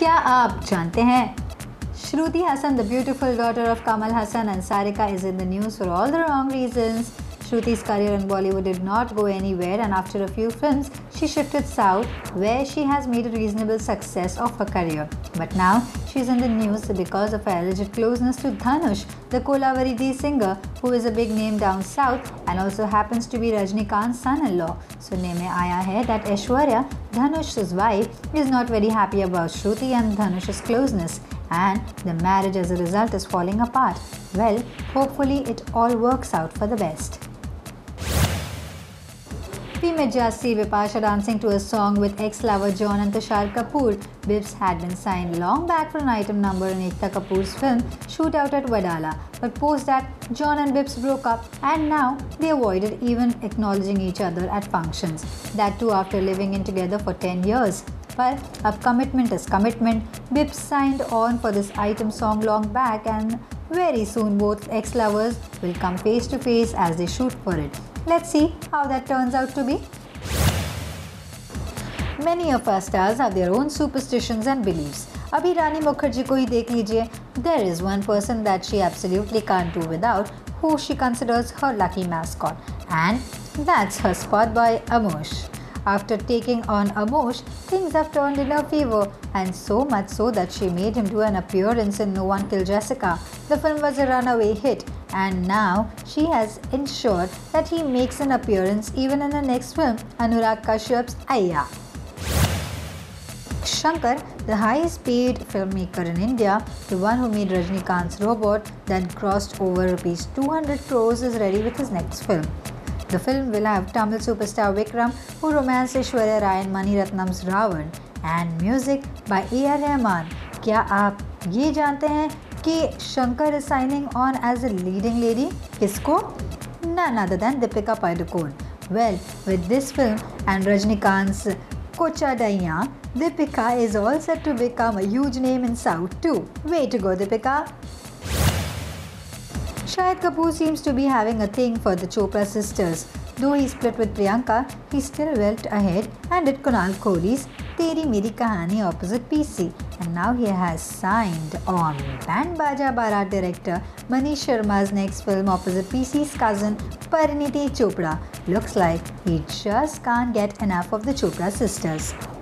क्या आप जानते हैं Shruti Hassan, the beautiful daughter of Kamal Hassan and Sarika, is in the news for all the wrong reasons. Shruti's career in Bollywood did not go anywhere, and after a few films, she shifted south, where she has made a reasonable success of her career. But now, she is in the news because of her alleged closeness to Dhanush, the Kolavaridi singer, who is a big name down south and also happens to be Rajnikant's son-in-law. सुनने में आया है that Aishwarya, Dhanush's wife, is not very happy about Shruti and Dhanush's closeness, and the marriage as a result is falling apart. Well, hopefully it all works out for the best. We met Jassi Vipasha dancing to a song with ex-lover John and Tushar Kapoor. Bibbs had been signed long back for an item number in Ekta Kapoor's film Shootout at Wadala, but post that, John and Bibbs broke up, and now they avoided even acknowledging each other at functions. That too after living in together for 10 years. But अब commitment is commitment. Bibbs signed on for this item song long back, and very soon both ex-lovers will come face to face as they shoot for it. Let's see how that turns out to be. Many of our stars have their own superstitions and beliefs. अभी रानी मुखर्जी को ही देख लीजिए. There is one person that she absolutely can't do without, who she considers her lucky mascot, and that's her spot boy Amosh. After taking on Amosh, things have turned in her favor, and so much so that she made him do an appearance in No One Killed Jessica. The film was a runaway hit, and now she has ensured that he makes an appearance even in the next film, Anurag Kashyap's Ayya. Shankar, the highest paid filmmaker in India, the one who made Rajnikant's Robot, then crossed over rupees 200 crores, is ready with his next film. The film will have Tamil superstar Vikram, who romanced Aishwarya Rai and Mani Ratnam's Ravan, and music by A.R. Rahman. क्या आप ये जानते हैं कि Shankar is signing on as a leading lady? किसको? None other than Deepika Padukone. Well, with this film and Rajnikant's Kocha Daiya, Deepika is all set to become a huge name in South too. Way to go, Deepika! Shahid Kapoor seems to be having a thing for the Chopra sisters. Though he split with Priyanka, he still went ahead and did Kunal Kohli's Teri Meri Kahani opposite PC. And now he has signed on Band Baja Barat director Manish Sharma's next film opposite PC's cousin Pariniti Chopra. Looks like he just can't get enough of the Chopra sisters.